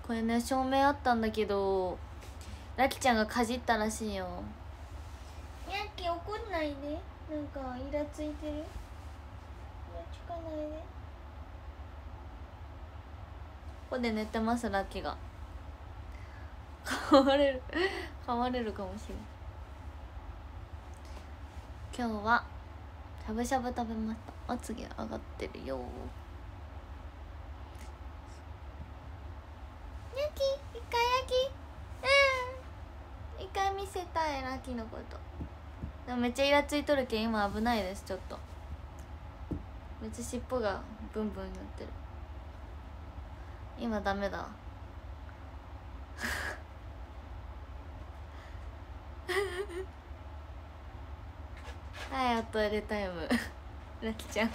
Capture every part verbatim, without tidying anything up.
これね照明あったんだけどラキちゃんがかじったらしいよ。ニャッキ怒んないで、なんかイラついてる。イラつかないで。ここで寝てます。ラキが噛まれる噛まれるかもしれない。今日はしゃぶしゃぶ食べました。まつげ上がってるよ。ニャッキ一回ラキうん一回見せたいラキのこと。でもめっちゃイラついとるけん今危ないです。ちょっとめっちゃ尻尾がブンブンなってる。今ダメだはいおトイレタイムラキちゃん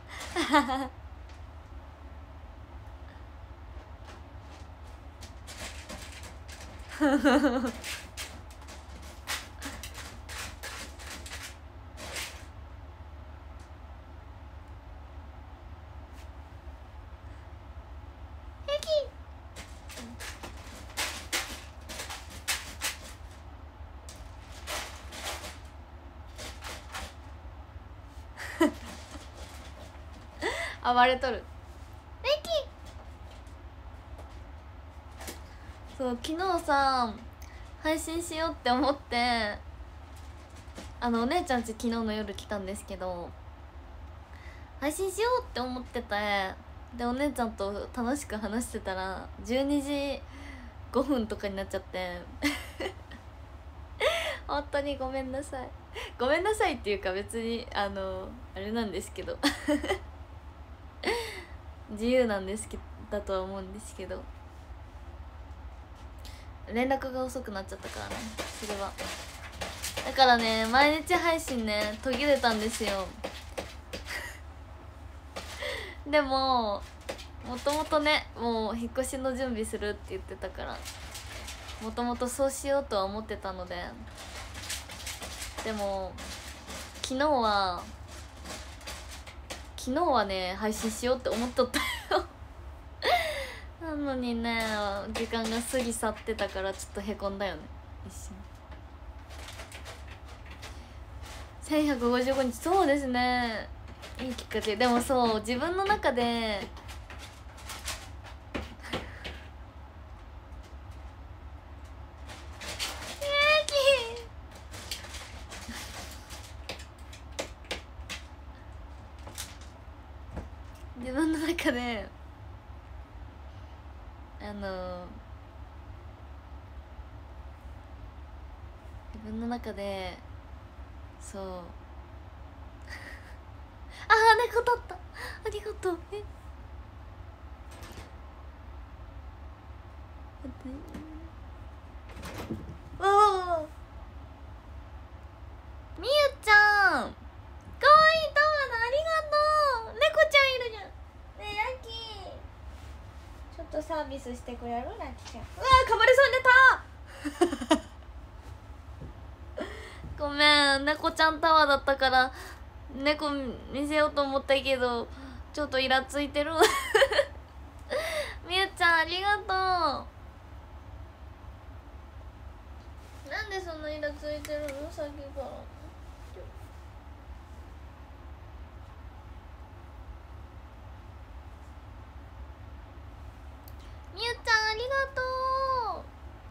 暴れとる。そう昨日さ配信しようって思ってあのお姉ちゃんち昨日の夜来たんですけど配信しようって思っててでお姉ちゃんと楽しく話してたらじゅうにじごふんとかになっちゃって本当にごめんなさいごめんなさいっていうか別にあのあれなんですけど自由なんですけどだとは思うんですけど連絡が遅くなっちゃったからね。それはだからね毎日配信ね途切れたんですよでももともとねもう引っ越しの準備するって言ってたからもともとそうしようとは思ってたのででも昨日は昨日はね配信しようって思っとったよなのにね時間が過ぎ去ってたからちょっとへこんだよね一瞬。せんひゃくごじゅうごにちそうですねいいきっかけ。でもそう自分の中で自分の中であの自分の中でそうああ猫取ったありがとう。えわわわわみゆちゃんかわいいタワーだありがとう。猫ちゃんいるじゃんねえラッキーちょっとサービスしてくれるラッキーちゃん。うわーかまれそうになったごめん猫ちゃんタワーだったから猫見せようと思ったけどちょっとイラついてるみゆちゃんありがとう。なんでそんなイラついてるのさっきから。みゆちゃんありがとう。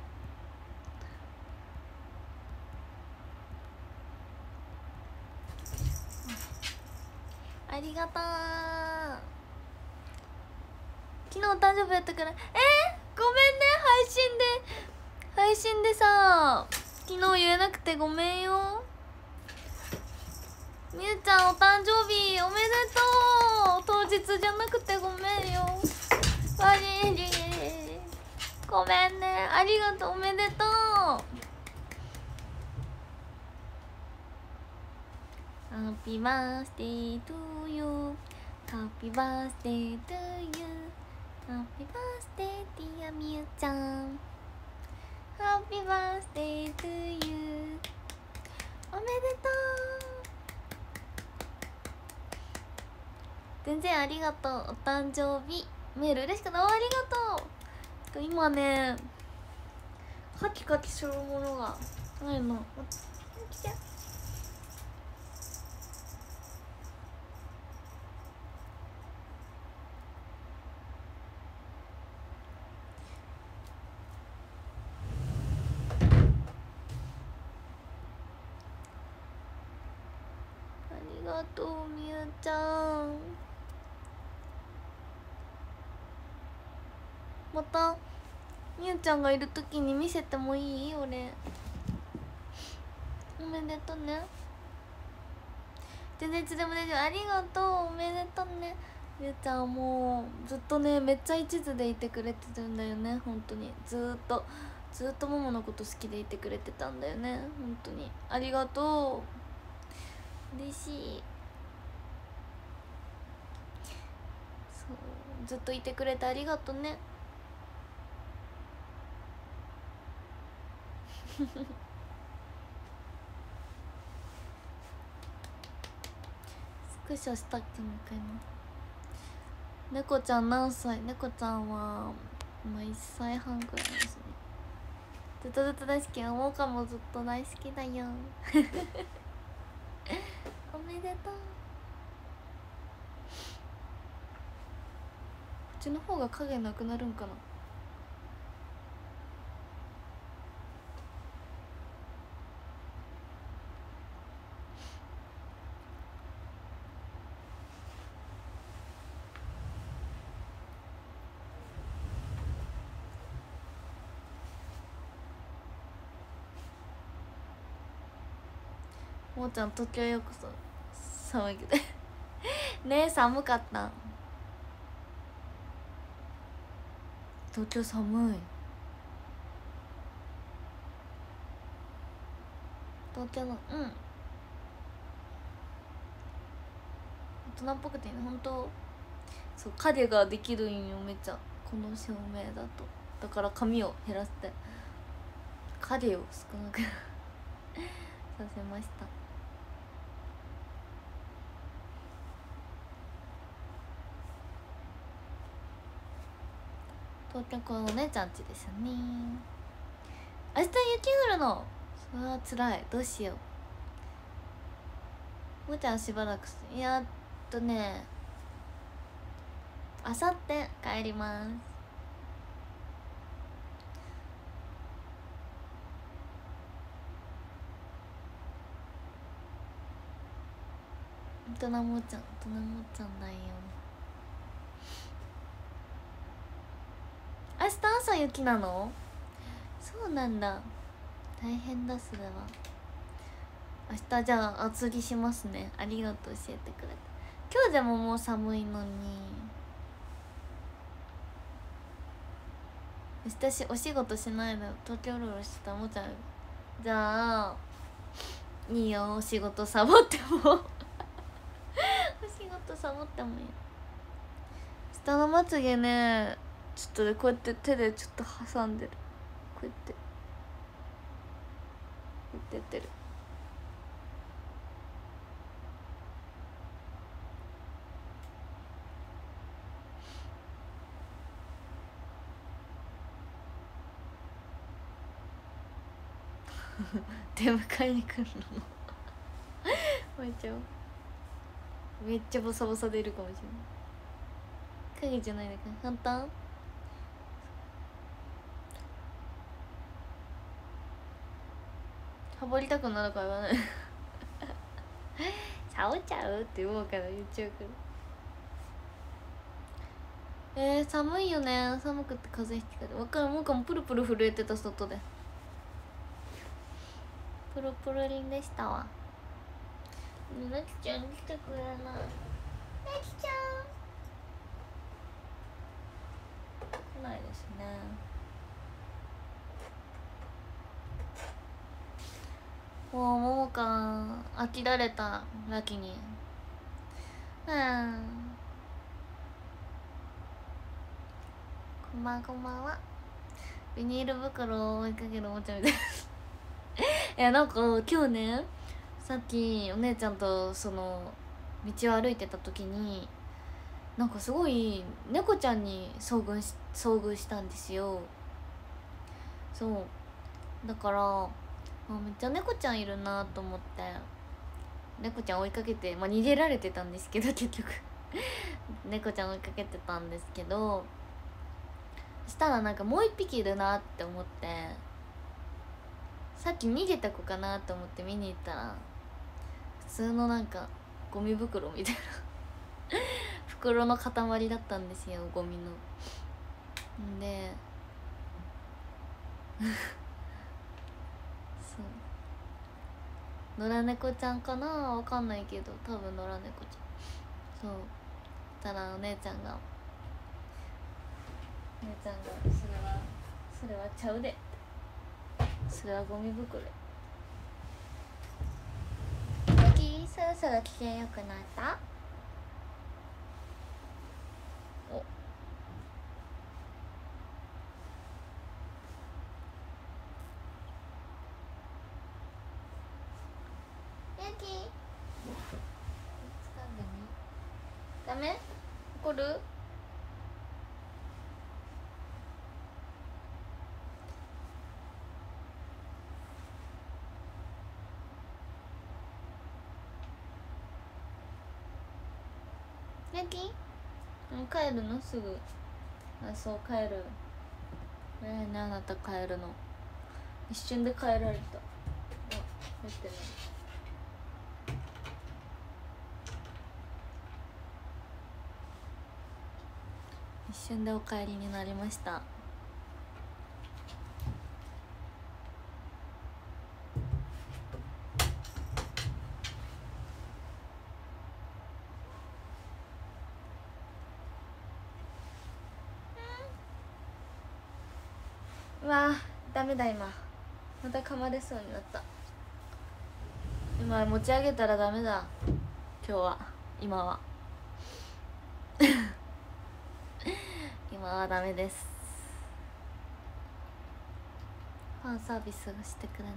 ありがとう。昨日お誕生日やったからえー、ごめんね配信で配信でさ昨日言えなくてごめんよ。みゆちゃんお誕生日おめでとう。当日じゃなくてごめんよ。わりりごめんねありがとうおめでとう。Happy birthday to you Happy birthday to you Happy birthday dear みゆちゃん Happy birthday to you おめでとう。全然ありがとう。お誕生日メール嬉しかった。ありがとう。 今ねカキカキするものがないの。来て。ありがとうみゆちゃん。またみゆちゃんがいるときに見せてもいい？俺おめでとうね。全然いつでも大丈夫。ありがとう、おめでとうね。みゆちゃんもうずっとねめっちゃ一途でいてくれてるんだよね。本当にずーっとずっともものこと好きでいてくれてたんだよね。本当にありがとう、嬉しい。そうずっといてくれてありがとうね。スクショしたっけもう一回な。猫ちゃん何歳？猫ちゃんは今いっさいはんくらいですね。ずっとずっと大好き。もうかもずっと大好きだよ。おめでとう。こっちの方が影なくなるんかな。もーちゃん東京ようこそ。寒いけどねえ寒かった。東京寒い。東京のうん大人っぽくてね。本当そう影ができるんよめっちゃ、この照明だと。だから髪を減らして影を少なくさせました。東京このお姉ちゃんちですよね。明日雪降るの。それはつらい。どうしよう。もーちゃんしばらくすやっとねあさって帰ります。大人もーちゃん大人もーちゃんだよ。明日朝雪なの？そうなんだ。大変だそれは。明日じゃあ厚着しますね。ありがとう教えてくれて。今日でももう寒いのに。明日しお仕事しないで東京うろうろしてたもちゃん。じゃあいいよ、お仕事サボってもお仕事サボってもいい。下のまつげねちょっとでこうやって手でちょっと挟んでる。こうやってこうやってやってる。出迎えに来るのめっちゃめっちゃボサボサでいるかもしれない。影じゃないんだけど簡単。サボりたくなるから言わないサボっちゃうって言おうから言っちゃうから。えー、寒いよね。寒くて風邪ひきかで分かる。もうかもプルプル震えてた外で。プルプルリンでしたわ。なきちゃん来てくれない。なきちゃん来ないですね。もうももか飽きられたラキに。うんこんばんこんばんは。ビニール袋を追いかけるおもちゃみたいいやなんか今日ねさっきお姉ちゃんとその道を歩いてた時になんかすごい猫ちゃんに遭遇し遭遇したんですよ。そうだから、あ、めっちゃ猫ちゃんいるなと思って、猫ちゃん追いかけて、まあ逃げられてたんですけど結局猫ちゃん追いかけてたんですけど、したらなんかもう一匹いるなって思って、さっき逃げた子かなと思って見に行ったら、普通のなんかゴミ袋みたいな袋の塊だったんですよ、ゴミの。んでそう野良猫ちゃんかな、わかんないけど多分野良猫ちゃん。そうたらお姉ちゃんがお姉ちゃんが「それはそれはちゃうで」それはゴミ袋やき。そろそろ機嫌よくなった。おやき、掴んでみ。ダメ？怒る？やき？帰るのすぐ？あ、そう帰る。早いねあなた帰るの。一瞬で帰られた。あ、入ってない。一瞬でお帰りになりました。うわーダメだ、今また噛まれそうになった。今持ち上げたらダメだ今日は。今は今はダメです。ファンサービスがしてくれない。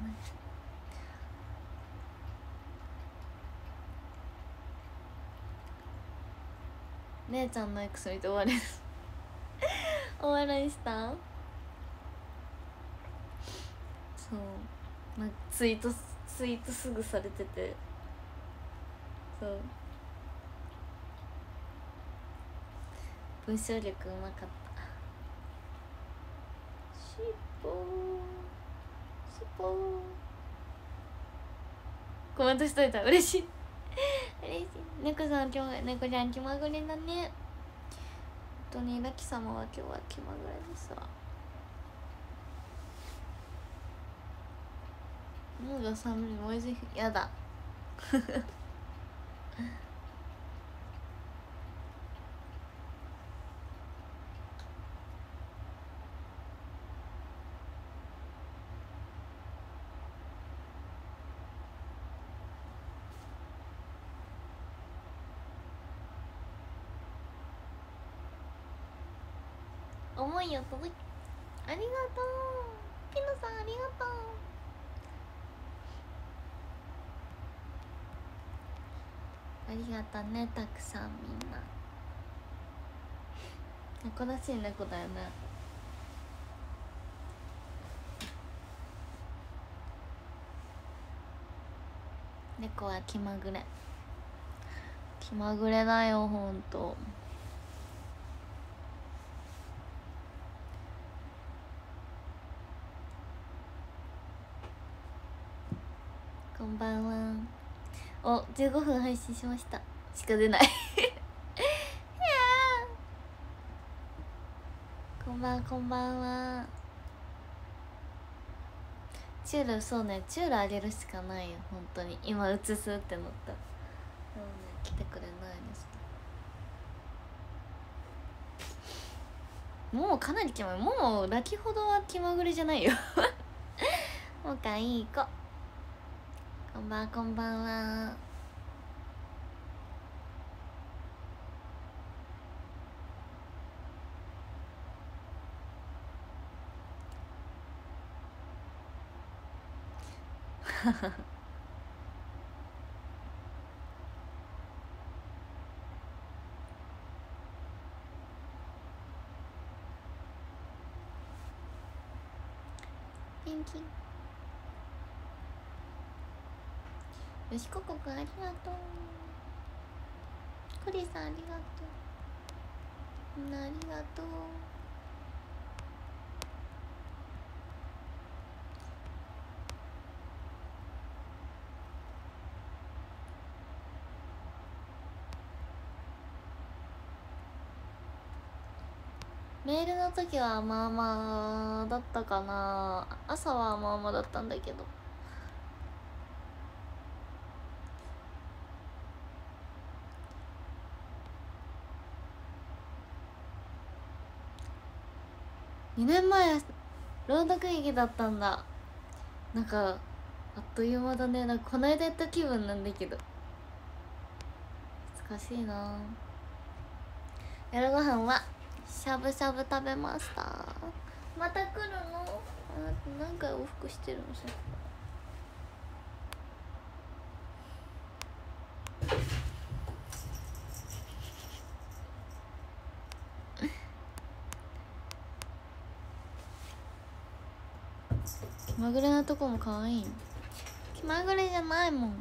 姉ちゃんのエクス見て終わりですお笑いした。そうなんかツイートツイートすぐされてて、そう文章力うまかった。しっぽーしっぽーコメントしといた。嬉しい嬉しい。猫さん今日猫ちゃん気まぐれだね。本当にラキ様は今日は気まぐれですわ。脳が寒いのおいしい。やだ思いを届きありがとう。ピノさんありがとう。ありがとね、たくさんみんな。猫らしい猫だよね。猫は気まぐれ気まぐれだよほんと。こんばんは。お、じゅうごふん配信しましたしか出ないこんばんこんばんは。チュール、そうね、チュールあげるしかないよ本当に。今映すってなった。でもね来てくれないです。もうかなり気まぐれ。もうラキほどは気まぐれじゃないよもうかいい子。こんばんこんばんは気。よしここくんありがとう。クリさんありがとう。みんなありがとう。メールの時はまあまあだったかな。朝はまあまあだったんだけど、にねんまえ朗読劇だったんだ。なんかあっという間だね。なんかこないだやった気分なんだけど、懐かしいな。夜ご飯はしゃぶしゃぶ食べました。また来るの？あ、何回往復してるのさ。気まぐれなとこも可愛い。気まぐれじゃないもん。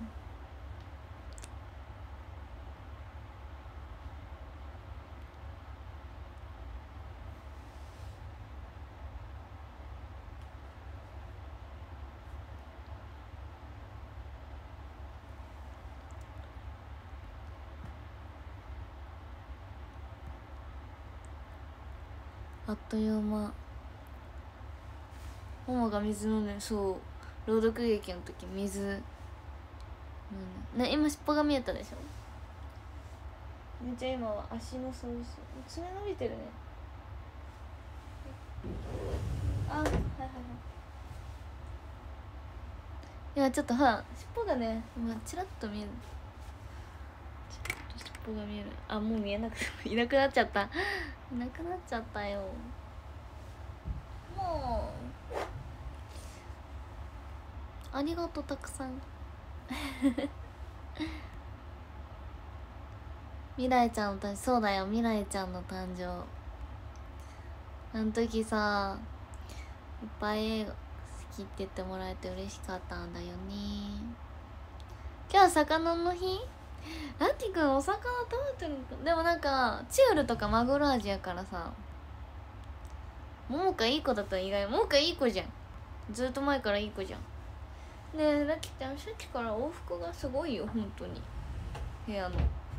あっという間。ママが水飲んで、そう朗読劇の時水、うん、ね、今尻尾が見えたでしょ。めっちゃ今は足の掃除、爪伸びてるね。あ、はいはいはい。今ちょっとほら尻尾がね、今チラッと見える。ちょっと尻尾が見える。あ、もう見えなくていなくなっちゃった。いなくなっちゃったよ。もうありがとう、たくさん。未来ちゃんの誕生、そうだよ、未来ちゃんの誕生。あの時さ、いっぱい映画好きって言ってもらえて嬉しかったんだよね。今日魚の日？ラッキーくんお魚食べてるのか。でもなんかチュールとかマグロ味やからさ。ももかいい子だったら意外。ももかいい子じゃん、ずっと前からいい子じゃん。ねえラッキーちゃん、さっきから往復がすごいよ本当に、部屋の。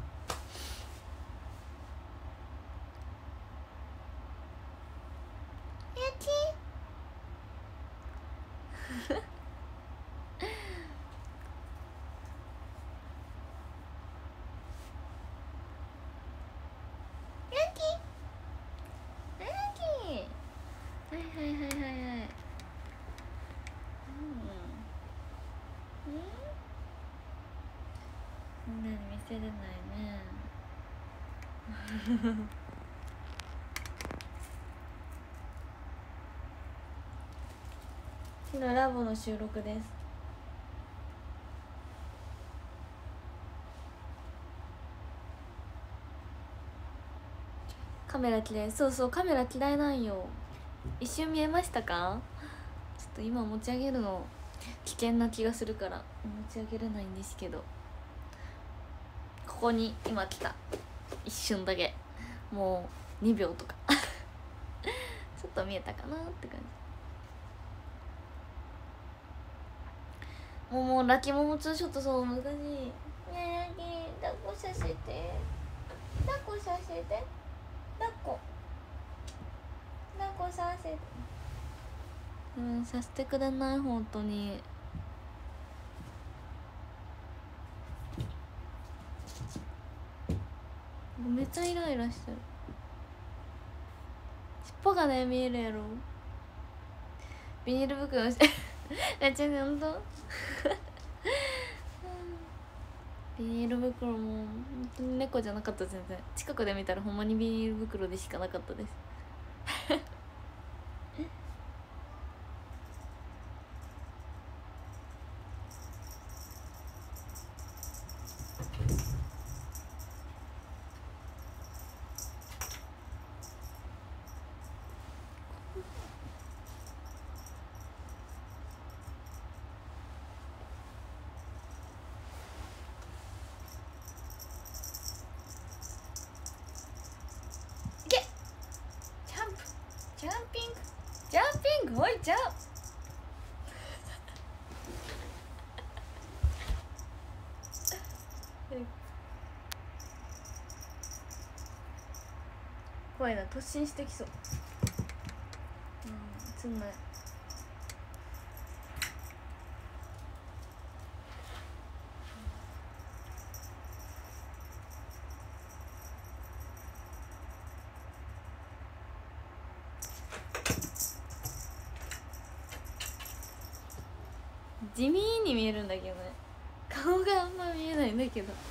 焼き焼き焼き、はいはいはいはいはい。うんうん、みんなに見せれないね。昨日ラボの収録です。カメラ嫌い。そうそう、カメラ嫌いなんよ。一瞬見えましたか？ちょっと今持ち上げるの危険な気がするから持ち上げれないんですけど、ここに今来た。一瞬だけ、もうにびょうとかちょっと見えたかなって感じ。もうもうラキモモツーショットそう難しい。ねえラキ抱っこさせて、抱っこさせて、抱っこ抱っこさせて。うんさせてくれない本当に。めっちゃイライラしてる。尻尾がね見えるやろ。ビニール袋してめっちゃね、ほんとビニール袋も本当に猫じゃなかった。全然近くで見たらほんまにビニール袋でしかなかったです動いちゃう。怖いな、突進してきそう。うんつんない。地味に見えるんだけどね、顔があんま見えないんだけど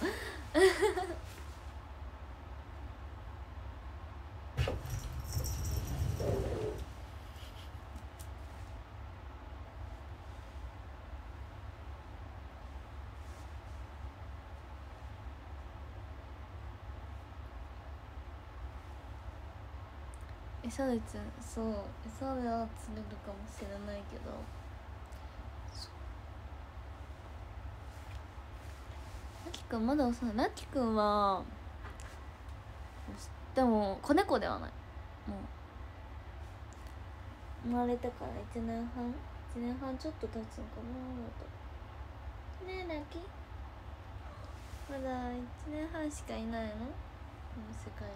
餌でつそう餌では釣れるかもしれないけど、ラキくんまだ幼い。ラキくんはでも子猫ではない。もう生まれてからいちねんはんいちねんはんちょっと経つのかな。ねえラキまだいちねんはんしかいないの、この世界に。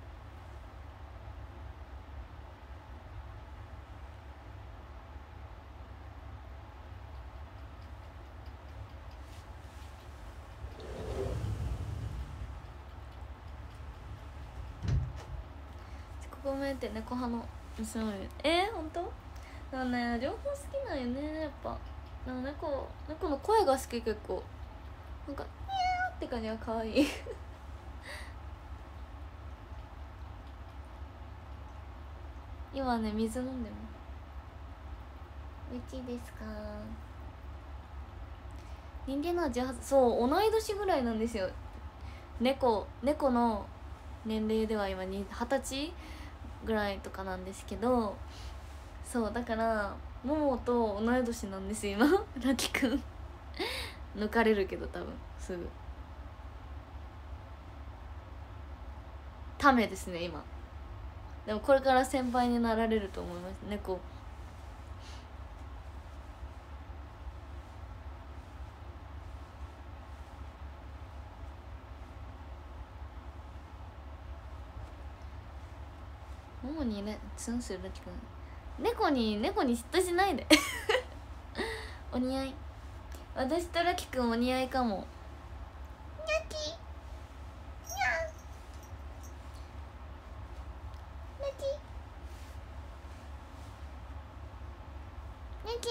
ごめんって猫派の娘もいる。えー、ほんとだからね、両方好きなんよねやっぱ。でも猫猫の声が好き。結構なんか「ニャー」って感じが可愛い今ね水飲んでも美味しいですか。人間のはじゅうはち、そう同い年ぐらいなんですよ。猫猫の年齢では今にはたちぐらいとかなんですけど、そうだからモモと同い年なんですよ今ラキくん抜かれるけど多分すぐためですね今。でもこれから先輩になられると思います猫。モモにねツンするラキくん、猫に猫に嫉妬しないでお似合い。私とラキくんお似合いかも。ニャキニャラキニャキ。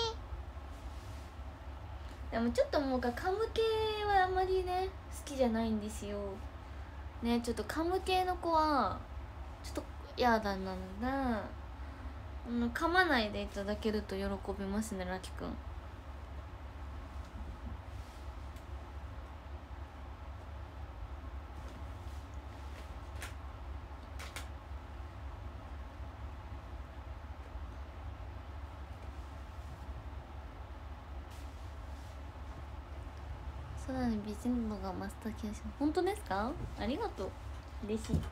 でもちょっともうかカム系はあんまりね好きじゃないんですよね。ちょっとカム系の子はちょっと嫌だなので、うん、噛まないでいただけると喜びますねラキくん。さらに美人度が増した気がします。本当ですか？ありがとう、嬉しい。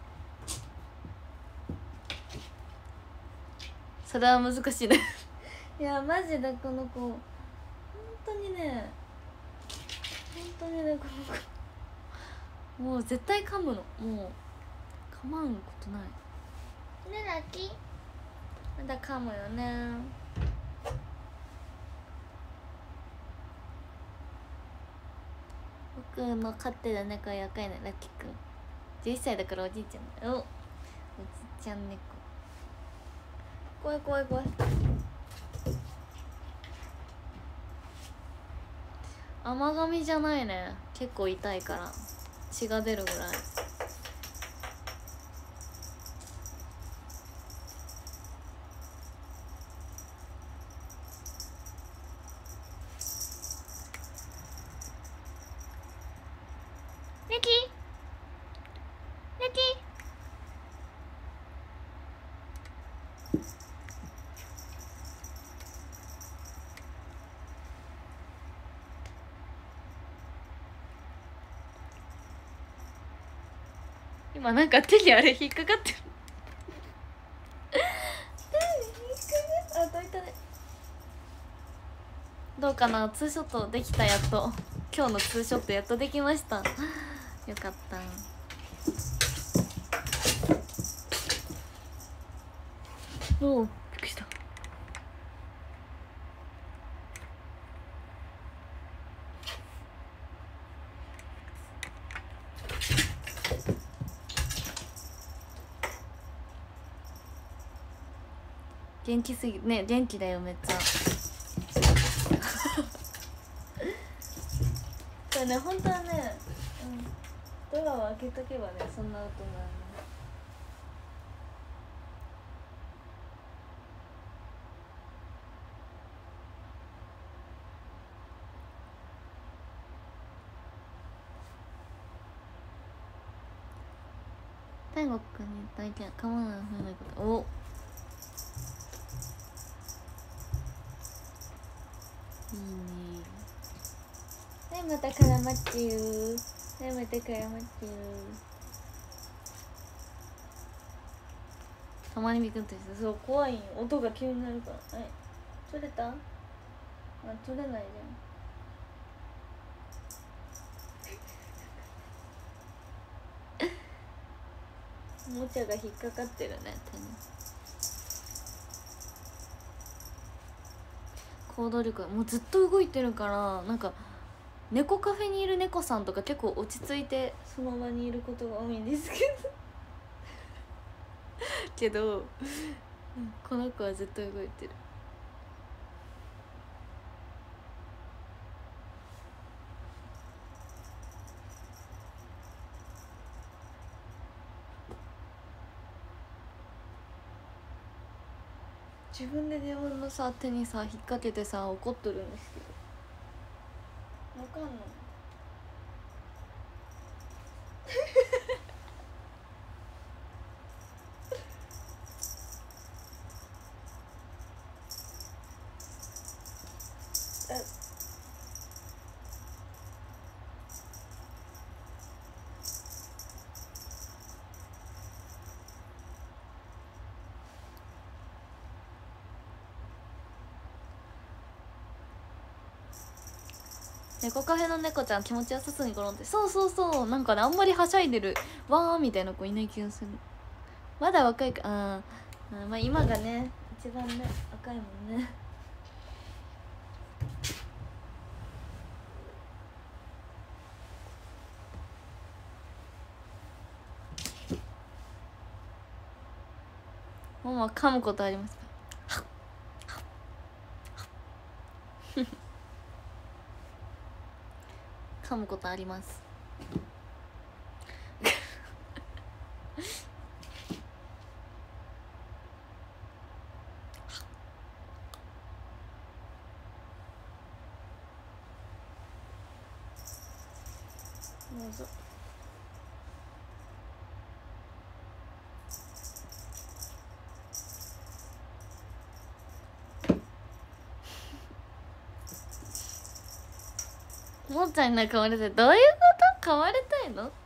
それは難しいねいやマジでこの子本当にね本当にねこの子もう絶対噛むの。もう噛まんことないね。ラキまだ噛むよね。僕の飼ってる猫やかいねラキくん。じゅういっさいだからおじいちゃん。おおじいちゃん猫怖い怖い怖い。甘噛みじゃないね。結構痛いから血が出るぐらい。レキレキ今なんか手にあれ引っかかってる手に引っかかって、あ、どいたね。 どうかな、ツーショットできた。やっと今日のツーショットやっとできました。よかった。おお、びっくりした。元気すぎね、元気だよめっちゃ。これね、本当はね、うん、ドアを開けとけばね、そんな音ないの。大悟くんに言った意見構わないふうなこと。お、いいね。はい、また絡まってる。はい、また絡まってる。たまにビクッとして、そう怖いよ、音が急になるから。はい、取れた？あ、取れないじゃん。おもちゃが引っかかってるね、手に。行動力もうずっと動いてるから、なんか猫カフェにいる猫さんとか結構落ち着いてその場にいることが多いんですけどけどこの子はずっと動いてる。自分で自分のさ手にさ引っ掛けてさ怒っとるんですけど、わかんない猫カフェの猫ちゃん気持ちよさそうに転んで、そうそうそう、なんかね、あんまりはしゃいでるわーみたいな子いない気がする。まだ若いか、ああ、まあ今がね一番ね若いもんね。ももは噛むことありますか？噛むことあります。どうぞ。もっちゃんになんか噛まれたい、どういうこと？噛まれたいの？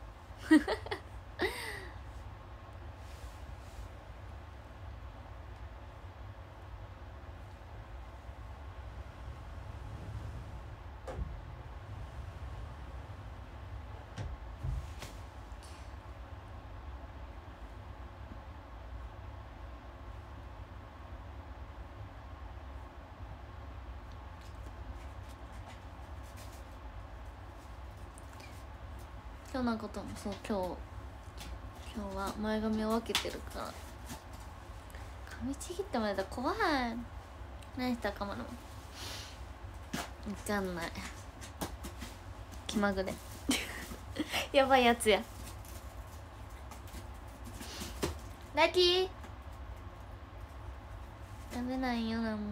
今日のこともそう、今日今日は前髪を分けてるから髪ちぎってもらえたら怖い。何したかまの分かんない、気まぐれやばいやつや。ラッキー食べないよなんも。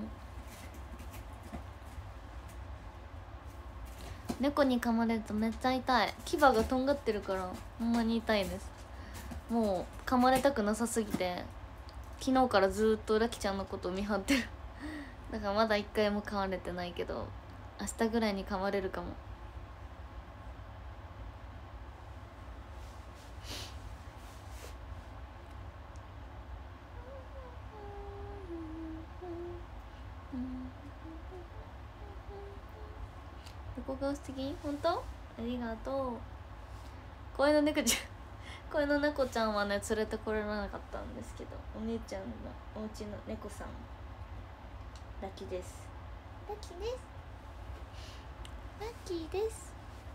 猫に噛まれるとめっちゃ痛い。牙がとんがってるからほんまに痛いです。もう噛まれたくなさすぎて昨日からずっとラキちゃんのことを見張ってるだからまだ一回も噛まれてないけど明日ぐらいに噛まれるかも。 猫が素敵。本当？ありがとう。声の猫ちゃん声の猫ちゃんはね連れてこれなかったんですけど、お姉ちゃんのお家の猫さんラッキーです。ラッキーですラッキーです。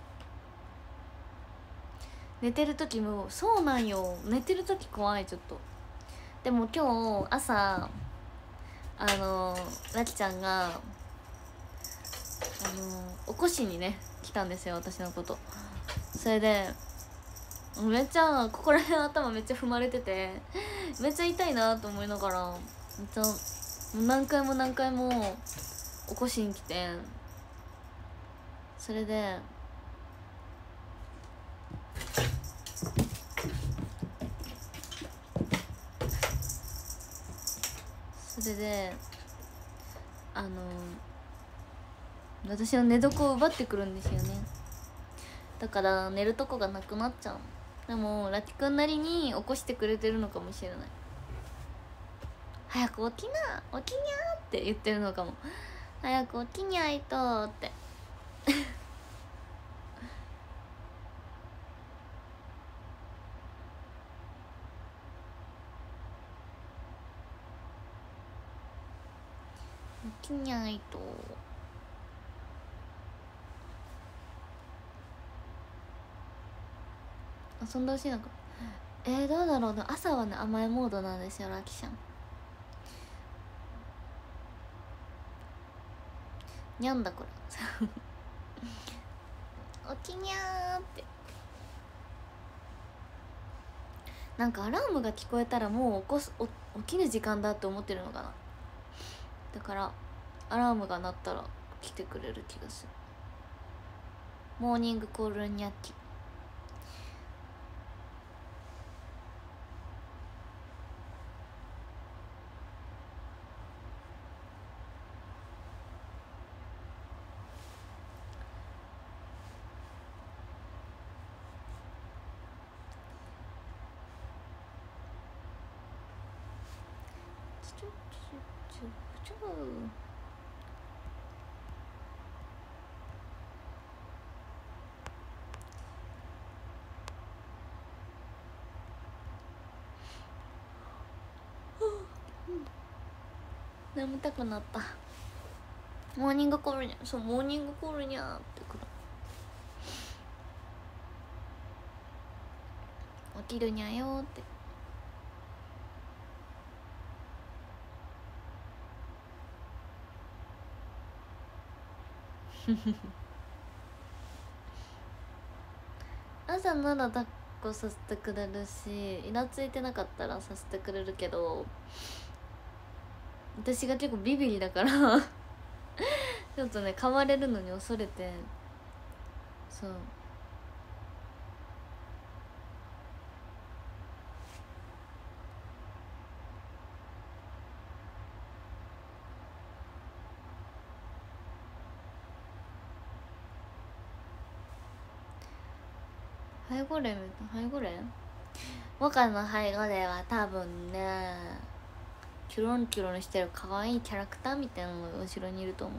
寝てる時もそうなんよ、寝てる時怖い。ちょっとでも今日朝あのラキちゃんがあの起こしにね来たんですよ、私のこと。それでめっちゃここら辺頭めっちゃ踏まれててめっちゃ痛いなと思いながら、めっちゃ何回も何回も起こしに来て、それでそれであの私の寝床を奪ってくるんですよね。だから寝るとこがなくなっちゃう。でもラキくんなりに起こしてくれてるのかもしれない。早く起きな起きにゃーって言ってるのかも。早く起きにゃいとって起きにゃいと。遊んでほしいのか。えー、どうだろうな。朝はね甘えモードなんですよラキちゃん。にゃんだこれ起きにゃーって。なんかアラームが聞こえたらもう起こすお起きる時間だって思ってるのかな。だからアラームが鳴ったら来てくれる気がする。モーニングコールニャッキ。ちょちょちょちょ眠たくなった。モーニングコールにゃ。そうモーニングコールにゃーってくる。起きるにゃよーって朝なら抱っこさせてくれるし、イラついてなかったらさせてくれるけど、私が結構ビビリだからちょっとね噛まれるのに恐れて。そう背後霊みたいな。背後霊若の背後霊は多分ねキュロンキュロンしてる可愛いキャラクターみたいなのが後ろにいると思う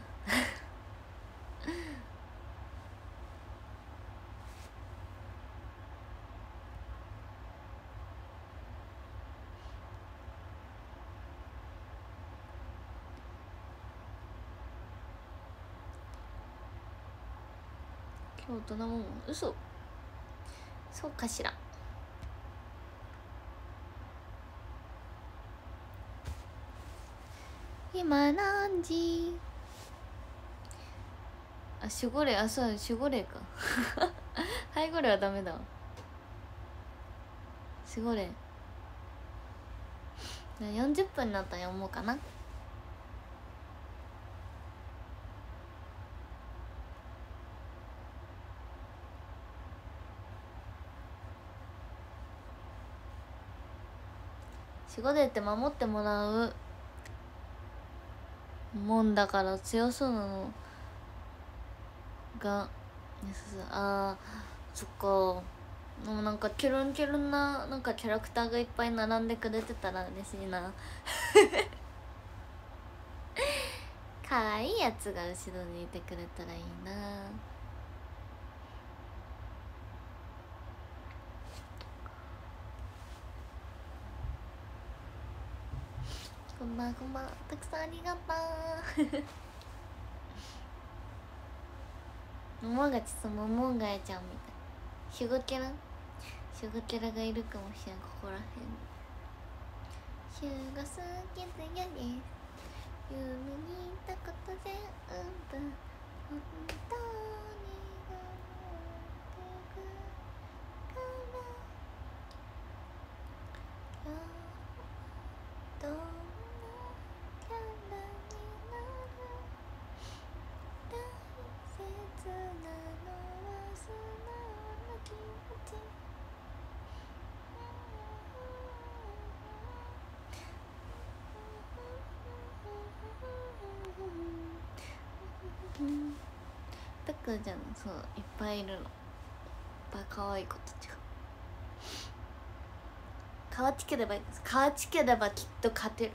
今日大人もん嘘そうかしら。今何時。あ守護霊。あそう守護霊か背後霊はダメだわ。守護霊よんじゅっぷんになったら読もうかな。守護霊って守ってもらうもんだから強そうなのがあーそっか。でもなんかキュルンキュルンななんかキャラクターがいっぱい並んでくれてたら嬉しいなかわいいやつが後ろにいてくれたらいいな。こんばんこんばん、たくさんありがとうももがちそのもんがやちゃんみたい、守護キャラ守護キャラがいるかもしれん、ここらへんに。守護好き強いです、夢にいたこと全部本当にがってくから今日どんなキャラになる、大切なのは素直な気持ち。タクちゃんそういっぱいいるの、いっぱい可愛い子たちが。可愛ければ可愛ければきっと勝てる。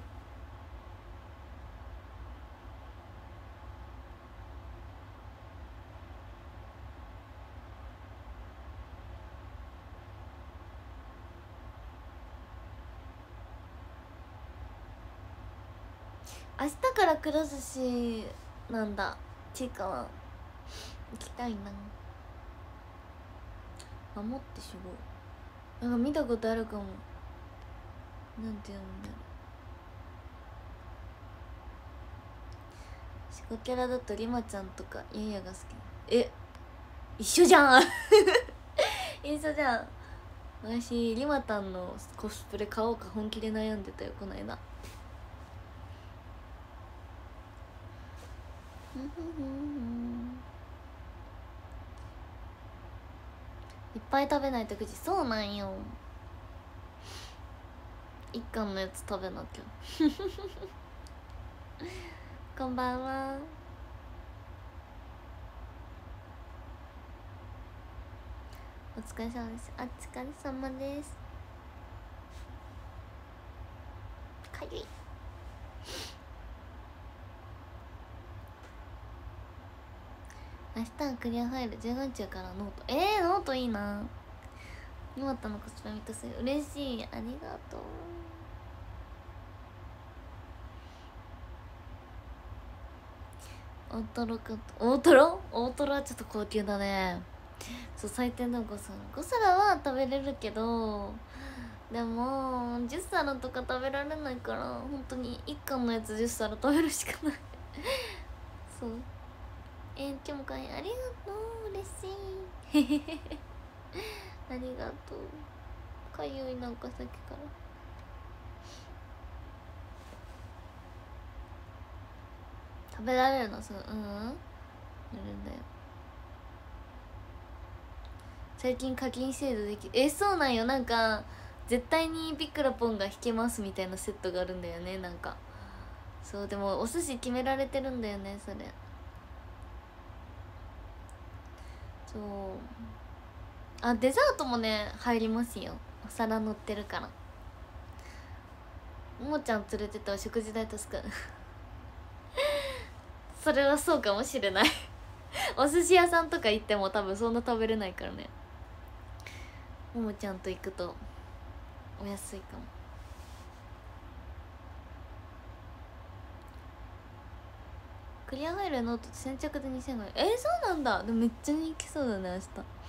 明日からくら寿司なんだ。ちいかは行きたいな。守ってすごい、なんか見たことあるかも。なんて言うんだろう。シコキャラだとリマちゃんとかヤヤが好き。え一緒じゃん一緒じゃん。私リマタンのコスプレ買おうか本気で悩んでたよこの間。いっぱい食べないと口。そうなんよ、一貫のやつ食べなきゃこんばんは。お疲れ様です。お疲れ様です。かゆい。明日はクリアファイルじゅうごにちからノート。えー、ノートいいな。ノートのコスプレ見たする。嬉しい、ありがとう。大トロか大トロ大トロはちょっと高級だね。そう最低でもご皿ご皿は食べれるけど、でもじゅっ皿とか食べられないから本当に一貫のやつじゅっ皿食べるしかないそう。えー、今日もかわいい、ありがとう、嬉しいありがとう。かゆい、なんかさっきから食べられるの。そう、うん、やるんだよ。最近課金制度できる。えそうなんよ。なんか絶対にピクラポンが引けますみたいなセットがあるんだよね。なんかそうでもお寿司決められてるんだよねそれ。そうあ、デザートもね入りますよ。お皿乗ってるから。ももちゃん連れてったら食事代助かるそれはそうかもしれないお寿司屋さんとか行っても多分そんな食べれないからね。ももちゃんと行くとお安いかも。クリアファイルノート先着でにせんごひゃくえー、そうなんだ。でもめっちゃ人気そうだね明日。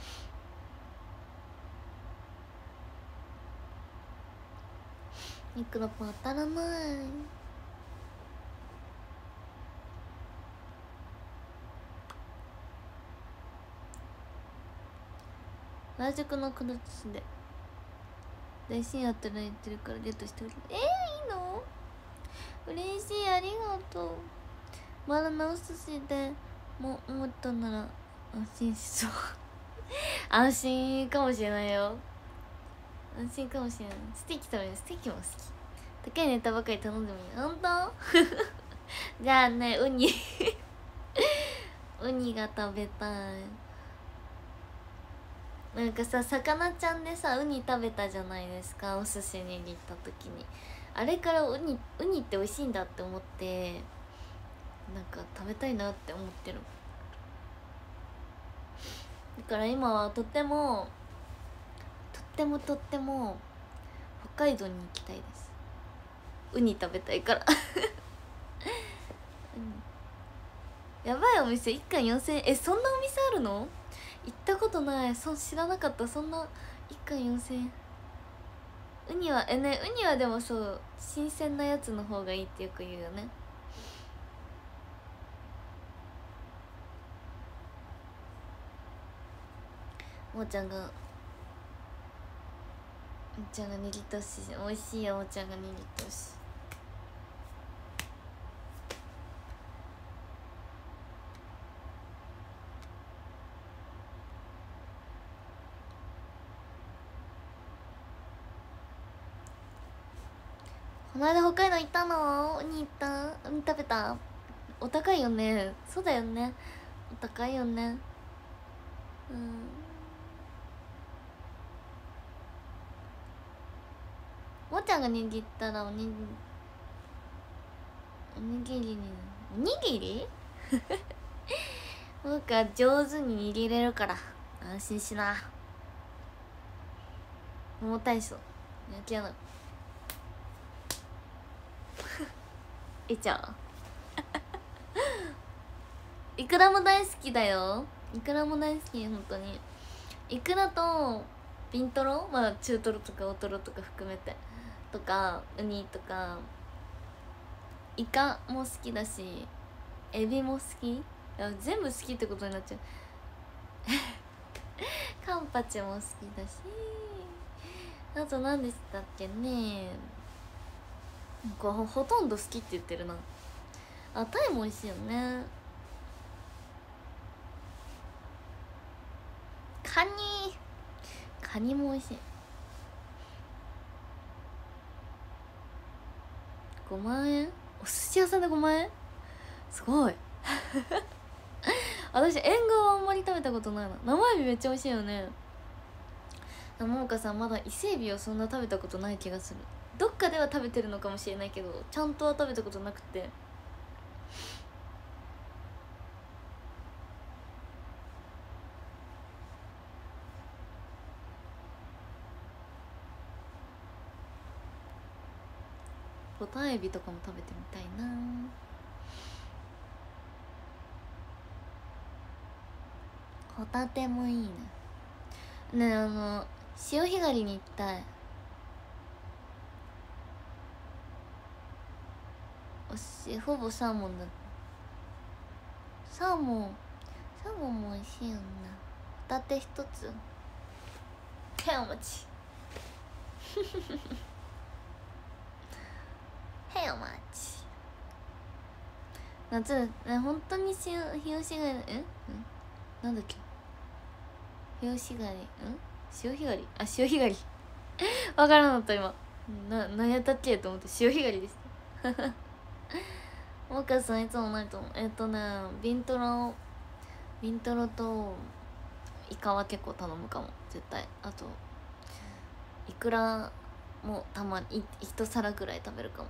ミクロポン当たらない。原宿の形で大親やってられてるからゲットしております。えー、いいの嬉しい、ありがとう。まだなお寿司でも思ったなら安心しそう安心かもしれないよ。安心かもしれない。ステーキ食べる。ステーキも好き。高いネタばかり頼んでもいい。ほんとじゃあね、ウニウニが食べたい。なんかさ、魚ちゃんでさウニ食べたじゃないですか、お寿司に行った時に。あれからウニウニって美味しいんだって思って、 なんか食べたいなって思ってる。だから今はとってもとってもとっても北海道に行きたいです。ウニ食べたいからうん、やばいお店いっ貫よんせんえん。え、そんなお店あるの？行ったことない。そ知らなかった。そんないっ貫よんせんえん。ウニはえねウニはでもそう新鮮なやつの方がいいってよく言うよね。もーちゃんがもーちゃんが握ってほしい。おいしいよもーちゃんが握ってほしい。この間北海道行ったの？ウニ行った？ウニ食べた？お高いよね。そうだよね、お高いよね。うん、もーちゃんが握ったらおにぎおにぎりにおにぎり僕は上手に握れるから安心しな。重たいそう焼き穴えちゃういくらも大好きだよ。いくらも大好き本当に。いくらとビントロ、まあ中トロとか大トロとか含めてとかウニとかイカも好きだしエビも好き。いや全部好きってことになっちゃうカンパチも好きだし、あと何でしたっけね、こうほとんど好きって言ってるな。あ、タイも美味しいよね。カニカニも美味しい。ごまんえん、お寿司屋さんでごまんえん、すごい私縁側はあんまり食べたことないな。生エビめっちゃ美味しいよね。ももかさんまだ伊勢エビをそんな食べたことない気がする。どっかでは食べてるのかもしれないけどちゃんとは食べたことなくて。ボタンエビとかも食べてみたいな。ホタテもいいね。ねえあの潮干狩りに行きたい。おしほぼサーモンだ。サーモンサーモンも美味しいよな。ホタテ一つ手お待ちへお待ち。夏ね本当にし日吉狩りえんなんだっけ日吉狩りん潮干狩りあ潮干狩りわからんかった今な何やったっけと思って潮干狩りですもかさんいつもないと思う。えっとねビントロビントロとイカは結構頼むかも絶対。あとイクラもたまに一皿ぐらい食べるかも。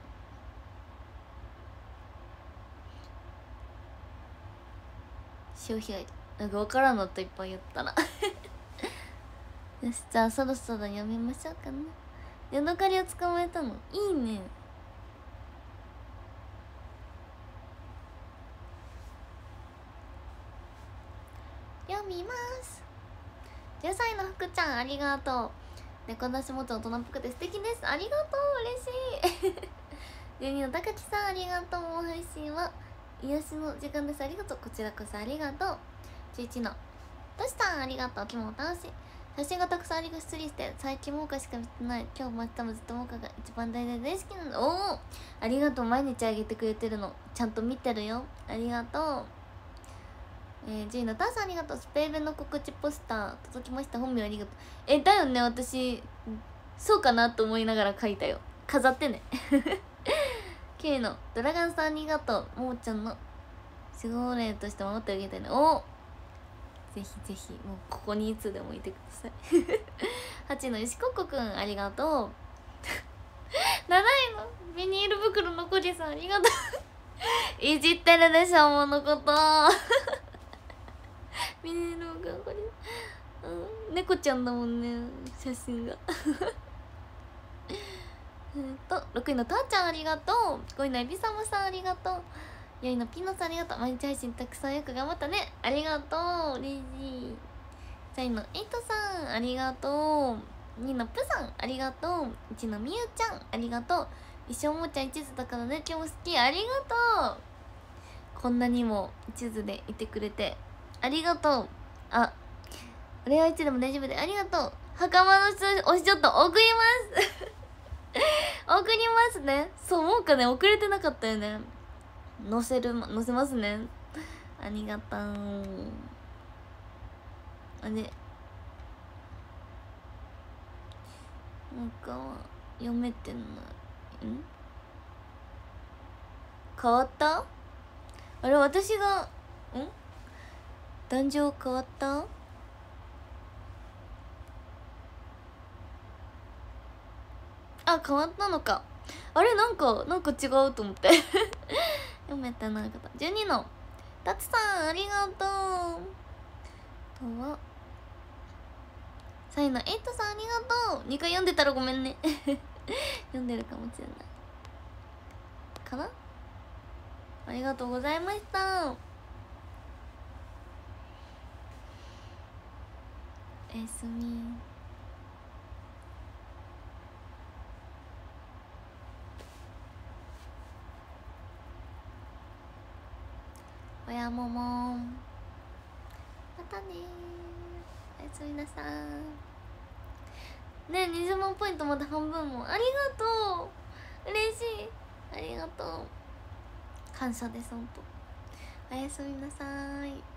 潮干狩りなんか分からんのといっぱい言ったらよしじゃあそろそろやめましょうかな。ヤドカリを捕まえたのいいね。読みます。じゅっさいの福ちゃんありがとう。猫出しもっと大人っぽくて素敵です。ありがとう嬉しいじゅうにの高木さんありがとう。配信は癒しの時間です。ありがとう。こちらこそありがとう。じゅういちのとしさんありがとう。今日も楽しい写真がたくさんありがとうして最近モーカしか見てない。今日も明日もずっとモーカが一番大大大好きなの。おおありがとう。毎日あげてくれてるのちゃんと見てるよ。ありがとう。えー、じゅういのたーさんありがとう。スペイベの告知ポスター届きました。本名ありがとう。えだよね私そうかなと思いながら書いたよ。飾ってねきゅういのドラガンさんありがとう。もーちゃんの守護霊として守ってあげたいね。おぜひぜひもうここにいつでもいてくださいはちいのよしここくんありがとうなないのビニール袋のこじさんありがとういじってるでしょものこと見れるのがこれ、うん、猫ちゃんだもんね写真がえっとろくいのたーちゃんありがとう、ごいのエビサムさんありがとう、よいのピノさんありがとう、毎日配信たくさんよく頑張ったね、ありがとう、嬉しい。じゃいのエイトさんありがとう、にのプさんありがとう、いちのみゆちゃんありがとう、一生おもちゃ一途だからね今日も好き、ありがとう。こんなにも一途でいてくれてありがとう。あ、俺はいつでも大丈夫でありがとう。袴の人押しちょっと送ります送りますね。そう思うかね、遅れてなかったよね。載せる載せますね、ありがとう。あれなんか読めてない。ん変わった？あれ私がん壇上変わった？あ、変わったのか。あれなんかなんか違うと思って読めてない方。じゅうにのタツさんありがとう。あとはさいのエイトさんありがとう。にかい読んでたらごめんね読んでるかもしれないかな。ありがとうございました。おやすみ。おやももまたねー、おやすみなさー。ねえにじゅうまんポイントまだ半分もありがとう、嬉しい、ありがとう、感謝ですほんと。おやすみなさーい。